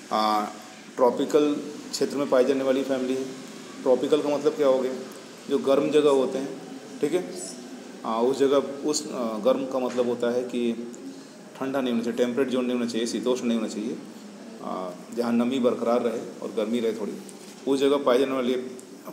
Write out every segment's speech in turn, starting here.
Tropical क्षेत्र में पाई जाने वाली फैमिली है। ट्रॉपिकल का मतलब क्या हो गया, जो गर्म जगह होते हैं, ठीक है, उस जगह उस गर्म का मतलब होता है कि ठंडा नहीं होना चाहिए, टेम्परेट जोन नहीं होना चाहिए, शीतोष्ण नहीं होना चाहिए, जहाँ नमी बरकरार रहे और गर्मी रहे थोड़ी, उस जगह पाई जाने वाली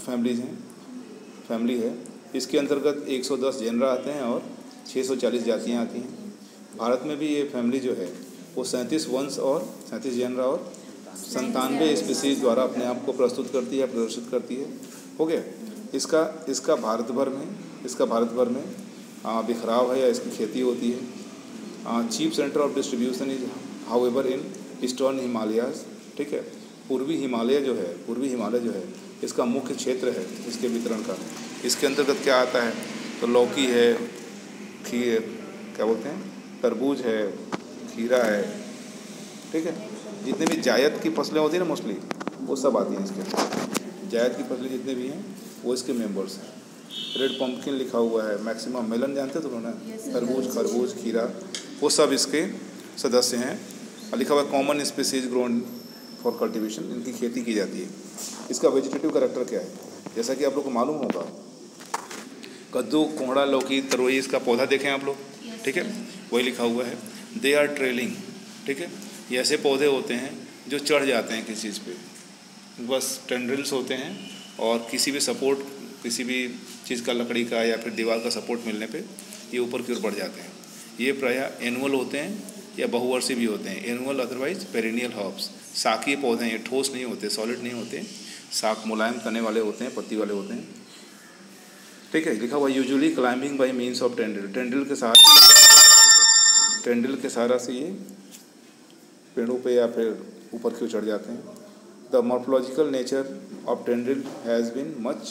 फैमिली है। इसके अंतर्गत 110 जेनरा आते हैं और 640 जातियाँ आती हैं। भारत में भी ये फैमिली जो है वो 37 वंश और 37 जेनरा और 97 स्पीसीज द्वारा अपने आप को प्रस्तुत करती है, प्रदर्शित करती है। हो गया। इसका भारत भर में बिखराव है या इसकी खेती होती है। Chief centre of distribution is however in eastern Himalayas, ठीक है। पूर्वी हिमालय जो है इसका मुख्य क्षेत्र है इसके वितरण का। इसके अंतर्गत क्या आता है, तो लौकी है, क्या बोलते हैं, तरबूज है, खीरा है, ठीक है। जितने भी जायद की फसलें होती हैं ना मोस्टली, वो सब आती हैं इसके अंदर। जायद की फसलें जितने भी हैं वो इसके मेंबर्स हैं। रेड पम्पकिन लिखा हुआ है, मैक्सिमम मेलन जानते हो तो ना, तरबूज, खरबूज, खीरा, वो सब इसके सदस्य हैं। लिखा हुआ है common species grown for cultivation, इनकी खेती की जाती है। इसका वेजिटेटिव कैरेक्टर क्या है, जैसा कि आप लोग को मालूम होगा, कद्दू, कोहड़ा, लौकी, तरोई, इसका पौधा देखें आप लोग, ठीक है, वही लिखा हुआ है। दे आर ट्रेलिंग, ठीक है। ये ऐसे पौधे होते हैं जो चढ़ जाते हैं किसी चीज़ पे, बस टेंड्रिल्स होते हैं और किसी भी सपोर्ट, किसी भी चीज़ का, लकड़ी का या फिर दीवार का सपोर्ट मिलने पे ये ऊपर की ओर बढ़ जाते हैं। ये प्रायः एनुअल होते हैं या बहुवर्षीय भी होते हैं। एनुअल अदरवाइज पेरिनियल हर्ब्स, साकीय पौधे हैं। ये ठोस नहीं होते, सॉलिड नहीं होते, साक मुलायम तने वाले होते हैं, पत्ती वाले होते हैं, ठीक है। लिखा हुआ usually climbing by means of tendril, tendril के सहारा से ये पेड़ों पे या फिर ऊपर की ओर चढ़ जाते हैं। The morphological nature of tendril has been much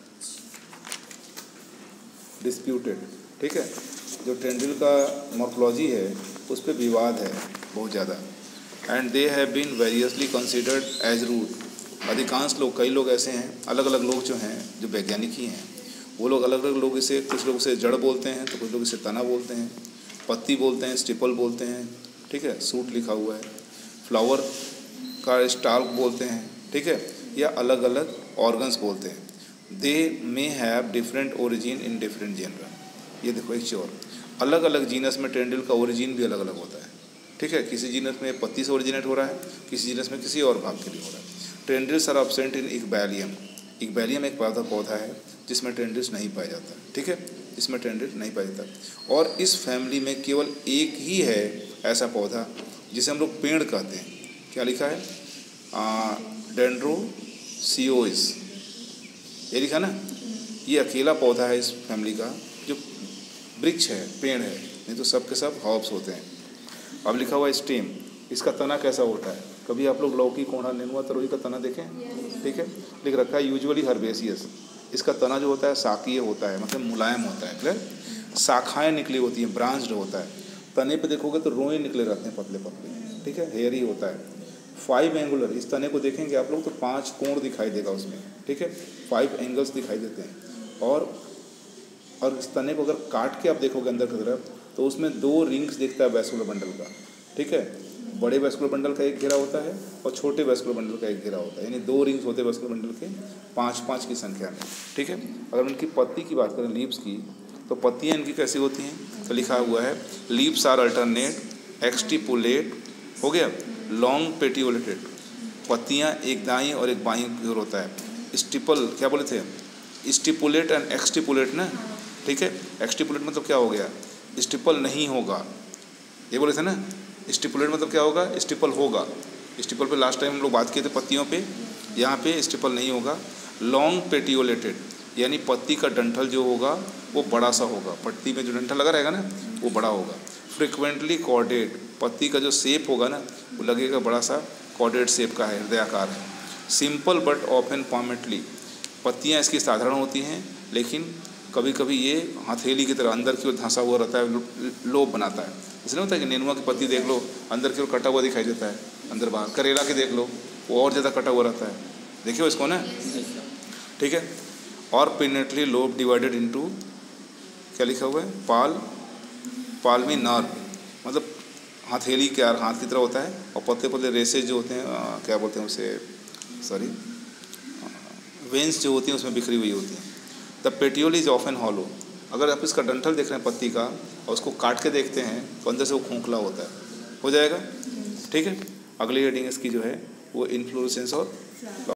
disputed, ठीक है। जो टेंड्रिल का मॉर्फोलॉजी है उस पर विवाद है बहुत ज़्यादा। And they have been variously considered as root. अधिकांश लोग, कई लोग ऐसे हैं, अलग अलग लोग जो हैं, जो वैज्ञानिक ही हैं, वो लोग अलग अलग लोग इसे, कुछ लोग इसे जड़ बोलते हैं, तो कुछ लोग इसे तना बोलते हैं, पत्ती बोलते हैं, स्टिपल बोलते हैं, ठीक है, सूट लिखा हुआ है, फ्लावर का स्टाल्क बोलते हैं, ठीक है, या अलग अलग ऑर्गन्स बोलते हैं। They may have different origin in different genera. ये देखो एक चीज़ और, अलग अलग जीनस में टेंड्रिल का ओरिजिन भी अलग अलग होता है, ठीक है। किसी जीनस में पत्ती से ओरिजिनेट हो रहा है, किसी जीनस में किसी और भाग के लिए हो रहा है। Tendrils are absent in Ecballium. Ecballium एक पौधा है जिसमें टेंड्रिल्स नहीं पाया जाता, ठीक है, इसमें टेंड्रिल नहीं पाया जाता। और इस फैमिली में केवल एक ही है ऐसा पौधा जिसे हम लोग पेड़ कहते हैं। क्या लिखा है, डेंड्रोसियोइस, ये लिखा ना। ये अकेला पौधा है इस फैमिली का जो वृक्ष है, पेड़ है, नहीं तो सब के सब हर्ब्स होते हैं। अब लिखा हुआ है स्टेम, इसका तना कैसा होता है, कभी आप लोग लौकी, कोहड़ा, नेनुआ, तरोई का तना देखें, ठीक है, लिख रखा है यूजुअली हर्बेसियस। इसका तना जो होता है साकीय होता है, मतलब मुलायम होता है, क्लियर। शाखाएँ निकली होती हैं, ब्रांच्ड होता है। तने पे देखोगे तो रोएं निकले रहते हैं, पतले पतले, ठीक है, हेयर ही होता है। 5 एंगुलर, इस तने को देखेंगे आप लोग तो 5 कोण दिखाई देगा उसमें, ठीक है, 5 एंगल्स दिखाई देते हैं। और इस तने को अगर काट के आप देखोगे अंदर की तरफ तो उसमें 2 रिंग्स दिखता है वैस्कुलर बंडल का, ठीक है। बड़े वैस्कुलर बंडल का एक घेरा होता है और छोटे वैस्कुलर बंडल का एक घेरा होता है, यानी 2 रिंग्स होते हैं वैस्कुलर बंडल के 5-5 की संख्या में, ठीक है। अगर उनकी पत्ती की बात करें, लीव्स की, तो पत्तियाँ इनकी कैसी होती हैं, तो लिखा हुआ है लीव्स आर अल्टरनेट, एक्सटिपुलेट, हो गया, लॉन्ग पेटियोलेटेड। पत्तियाँ एक दाईं और एक बाईं की ओर होता है। स्टिपल क्या बोले थे, स्टिपुलेट एंड एक्सटिपुलेट ना, ठीक है। एक्सटिपुलेट मतलब क्या हो गया, स्टिपल नहीं होगा, ये बोले थे ना। स्टिपुलेट मतलब क्या होगा, स्टिपल होगा। स्टिपल पे लास्ट टाइम हम लोग बात किए थे पत्तियों पे, यहाँ पे स्टिपल नहीं होगा। लॉन्ग पेटियोलेटेड, यानी पत्ती का डंठल जो होगा वो बड़ा सा होगा, पत्ती में जो डंठल लगा रहेगा ना वो बड़ा होगा। फ्रिक्वेंटली कॉर्डेट, पत्ती का जो शेप होगा ना वो लगेगा बड़ा सा कॉर्डेट शेप का है, हृदयाकार है। सिंपल बट ऑफन पॉमेटली, पत्तियाँ इसकी साधारण होती हैं लेकिन कभी कभी ये हथेली की तरह अंदर की ओर धंसा हुआ रहता है, लोब बनाता है। इसलिए होता है कि नेनुआ की पत्ती देख लो अंदर की ओर कटा हुआ दिखाई देता है, अंदर बाहर। करेला की देख लो वो और ज़्यादा कटा हुआ रहता है, देखिए इसको ना, ठीक है। और पिनेटली लोब डिवाइडेड इनटू, क्या लिखा हुआ है, पाल्मी नर्व, मतलब हथेली के हाथ की तरह होता है, और पतले पतले रेसेज जो होते हैं, क्या बोलते हैं उसे, सॉरी, वेंस जो होती हैं उसमें बिखरी हुई होती हैं। The petiole is often hollow. अगर आप इसका डंठल देख रहे हैं पत्ती का और उसको काट के देखते हैं तो अंदर से वो खोखला होता है। हो जाएगा, ठीक है। अगली हेडिंग इसकी जो है वो इन्फ्लोरेसेंस और